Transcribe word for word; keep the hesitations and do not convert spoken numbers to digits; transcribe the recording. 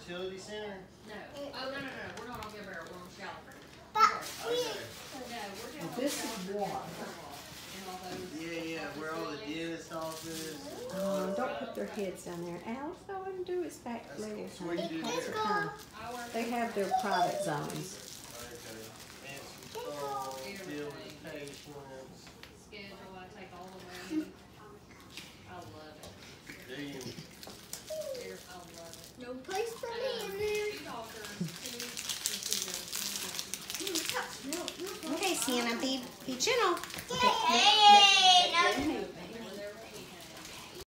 fertility center? No. Oh, no, no, no. We're not on Gilbert. We're on Shalford. Okay. No, we're down on This is Shalford. water. And all those. Yeah, yeah, where all the dentist office. Oh, don't put their heads down there. Alice, all I can do is back That's there. cool. Where you do Take there? your time. I work They have their private zones. Okay. Answer the phone, deal with patients. schedule. I take all the way. I love it. Do you? There's, I love it. No place for me in there. She offers two. Okay, Okay, Sienna, be, be gentle. Hey,